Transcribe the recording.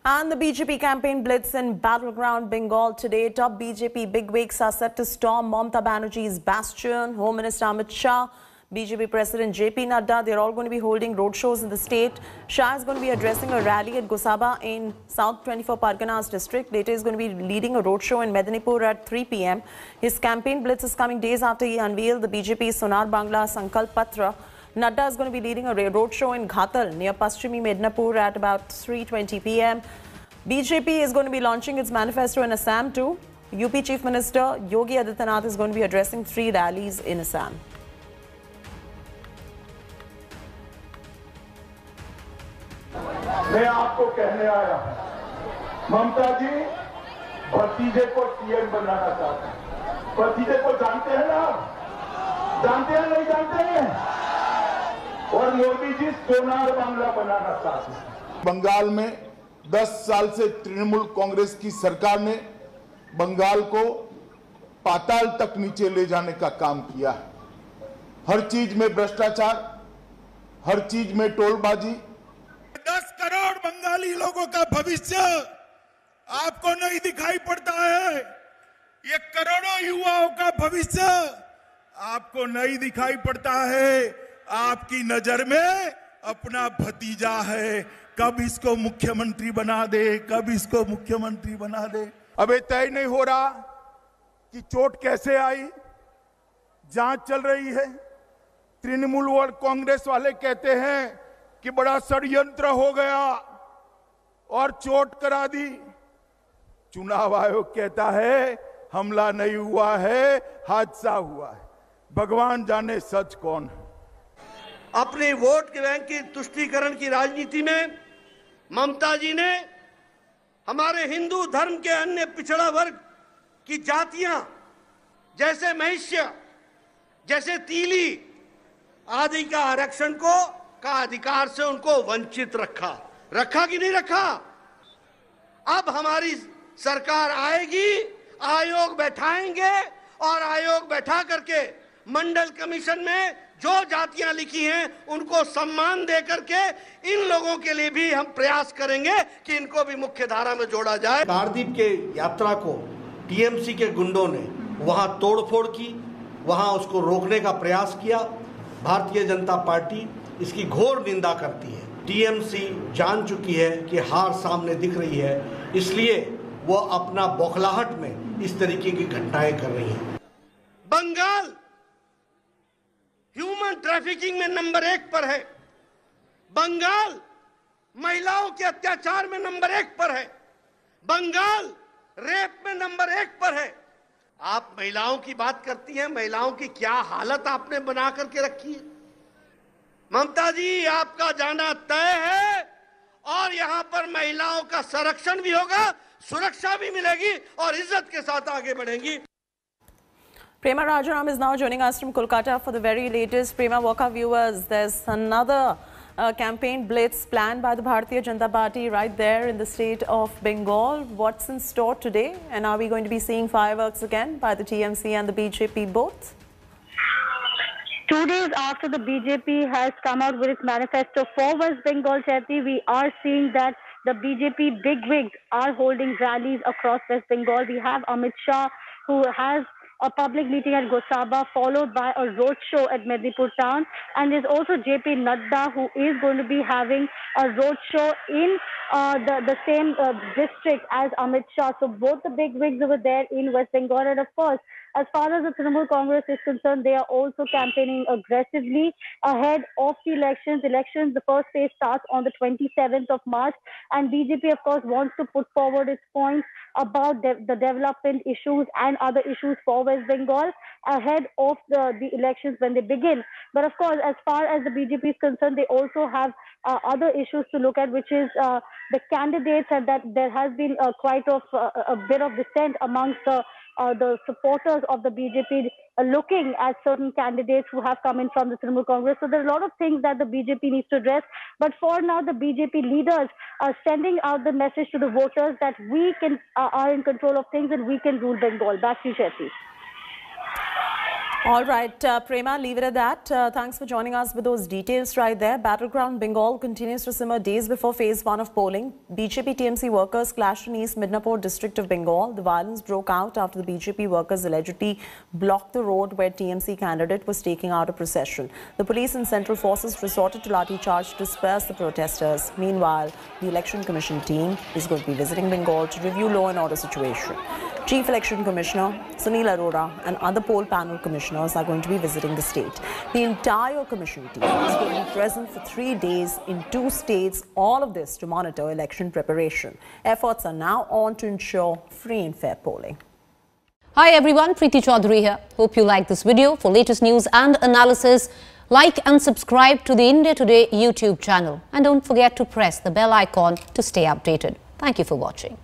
And the BJP campaign blitz in battleground Bengal today. Top BJP bigwigs are set to storm Mamata Banerjee's bastion. Home Minister Amit Shah, BJP President JP Nadda, they're all going to be holding roadshows in the state. Shah is going to be addressing a rally at Gosaba in South 24 Parganas district. Later, he's going to be leading a roadshow in Medinipur at 3 p.m. His campaign blitz is coming days after he unveiled the BJP Sonar Bangla Sankalp Patra. Nadda is going to be leading a roadshow in Ghatal near Paschimi Medinipur at about 3:20 p.m. BJP is going to be launching its manifesto in Assam too. UP Chief Minister Yogi Adityanath is going to be addressing 3 rallies in Assam. मैं आपको कहने आया हूं, ममता जी भतीजे को CM बनाना चाहते हैं। भतीजे को जानते हैं ना? जानते हैं नहीं जानते हैं? और मोदी जी सोनार बांग्ला बनाना चाहते हैं। बंगाल में 10 साल से तृणमूल कांग्रेस की सरकार ने बंगाल को पाताल तक नीचे ले जाने का काम किया है। हर चीज में भ्रष्टाचार, हर चीज में टोलबाजी। 10 करोड़ बंगाली लोगों का भविष्य आपको नहीं दिखाई पड़ता है। ये करोड़ों युवाओं का भविष्य आपको नहीं दिखाई पड़ता है। आपकी नजर में अपना भतीजा है, कब इसको मुख्यमंत्री बना दे, कब इसको मुख्यमंत्री बना दे। अब ये तय नहीं हो रहा कि चोट कैसे आई, जांच चल रही है। तृणमूल और कांग्रेस वाले कहते हैं कि बड़ा षड्यंत्र हो गया और चोट करा दी। चुनाव आयोग कहता है हमला नहीं हुआ है, हादसा हुआ है। भगवान जाने सच कौन है। अपने वोट के बैंक की तुष्टीकरण की राजनीति में ममता जी ने हमारे हिंदू धर्म के अन्य पिछड़ा वर्ग की जातियां जैसे महिष्य, जैसे तीली आदि का आरक्षण का अधिकार से उनको वंचित रखा कि नहीं रखा। अब हमारी सरकार आएगी, आयोग बैठाएंगे और आयोग बैठा करके मंडल कमीशन में जो जातियां लिखी हैं उनको सम्मान दे करके इन लोगों के लिए भी हम प्रयास करेंगे कि इनको भी मुख्य धारा में जोड़ा जाए। पारदीप के यात्रा को टीएमसी के गुंडों ने वहां तोड़फोड़ की, वहां उसको रोकने का प्रयास किया। भारतीय जनता पार्टी इसकी घोर निंदा करती है। टीएमसी जान चुकी है कि हार सामने दिख रही है, इसलिए वो अपना बौखलाहट में इस तरीके की घटनाएं कर रही है। बंगाल ह्यूमन ट्रैफिकिंग में नंबर 1 पर है। बंगाल महिलाओं के अत्याचार में नंबर 1 पर है। बंगाल रेप में नंबर 1 पर है। आप महिलाओं की बात करती हैं, महिलाओं की क्या हालत आपने बना करके रखी है। ममता जी आपका जाना तय है और यहां पर महिलाओं का संरक्षण भी होगा, सुरक्षा भी मिलेगी और इज्जत के साथ आगे बढ़ेंगी। Prema Rajaram is now joining us from Kolkata for the very latest. Prema, walk our viewers. There's another campaign blitz planned by the Bharatiya Janata Party right there in the state of Bengal. What's in store today? And are we going to be seeing fireworks again by the TMC and the BJP both? 2 days after the BJP has come out with its manifesto for West Bengal, Chaiti, we are seeing that the BJP bigwigs are holding rallies across West Bengal. We have Amit Shah, who has a public meeting at Gosaba, followed by a roadshow at Medinipur town. And there's also JP Nadda, who is going to be having a roadshow in the same district as Amit Shah. So both the bigwigs over there in West Bengal. And of course, as far as the Trinamool Congress is concerned, they are also campaigning aggressively ahead of the elections. The first phase starts on the 27th of March. And BJP, of course, wants to put forward its points about the development issues and other issues for West Bengal ahead of the elections when they begin. But of course, as far as the BJP is concerned, they also have other issues to look at, which is the candidates, and that there has been quite a bit of dissent amongst the supporters of the BJP looking at certain candidates who have come in from the Trinamool Congress. So there are a lot of things that the BJP needs to address. But for now, the BJP leaders are sending out the message to the voters that we are in control of things and we can rule Bengal. Back to you, Chelsea. All right, Prema, leave it at that. Thanks for joining us with those details right there. Battleground Bengal continues to simmer days before phase 1 of polling. BJP TMC workers clashed in East Midnapore district of Bengal. The violence broke out after the BJP workers allegedly blocked the road where TMC candidate was taking out a procession. The police and central forces resorted to lathi charge to disperse the protesters. Meanwhile, the Election Commission team is going to be visiting Bengal to review law and order situation. Chief Election Commissioner Sunil Arora and other poll panel commissioners are going to be visiting the state. The entire commission team is going to be present for 3 days in 2 states, all of this to monitor election preparation. Efforts are now on to ensure free and fair polling. Hi everyone, Preeti Chaudhary here. Hope you like this video. For latest news and analysis, like and subscribe to the India Today YouTube channel. And don't forget to press the bell icon to stay updated. Thank you for watching.